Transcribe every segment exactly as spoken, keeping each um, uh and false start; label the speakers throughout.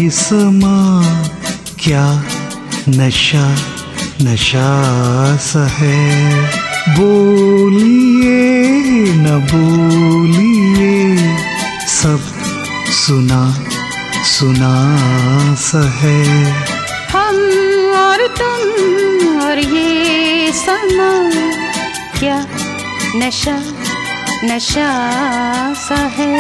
Speaker 1: समा क्या नशा नशा सा है। बोलिए न बोलिए सब सुना सुना सा है।
Speaker 2: हम और तुम और ये समा क्या नशा नशा सा है।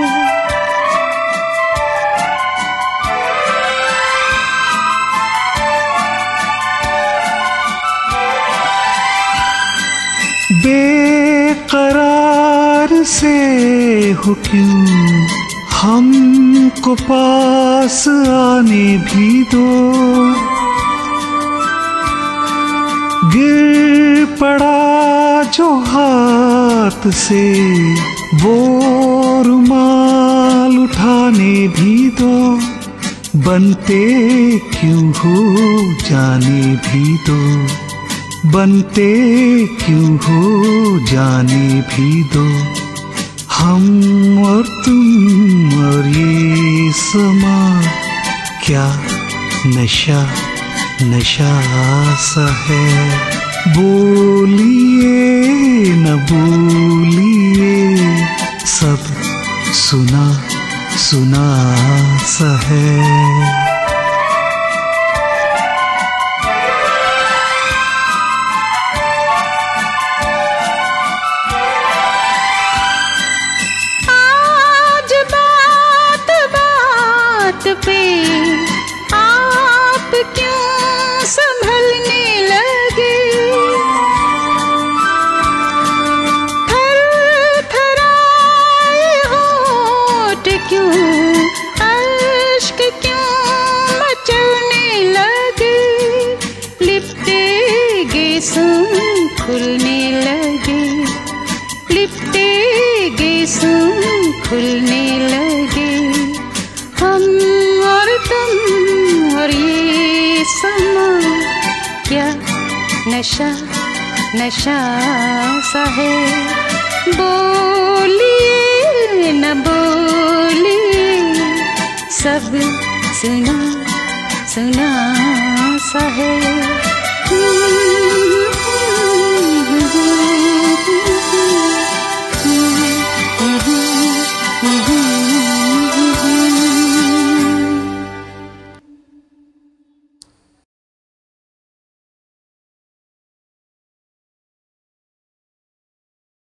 Speaker 1: बेकरार से हो क्यों हमको पास आने भी दो। गिर पड़ा जो हाथ से वो रुमाल उठाने भी दो। बनते क्यों हो जाने भी दो। बनते क्यों हो जाने भी दो। हम और तुम और ये समा क्या नशा नशा सा है। बोलिए न बोलिए सब सुना सुना सा है।
Speaker 2: पे आप क्यों संभलने लगे। थर थराए होठ क्यों अश्क क्यों मचलने लगे। लिपटे गेसूं खुलने लगे। लिपटे गेसूं खुलने लगे। हम और तुम और ये समा क्या नशा नशा सा है। बोलिए न बोलिए सब सुना सुना सा है।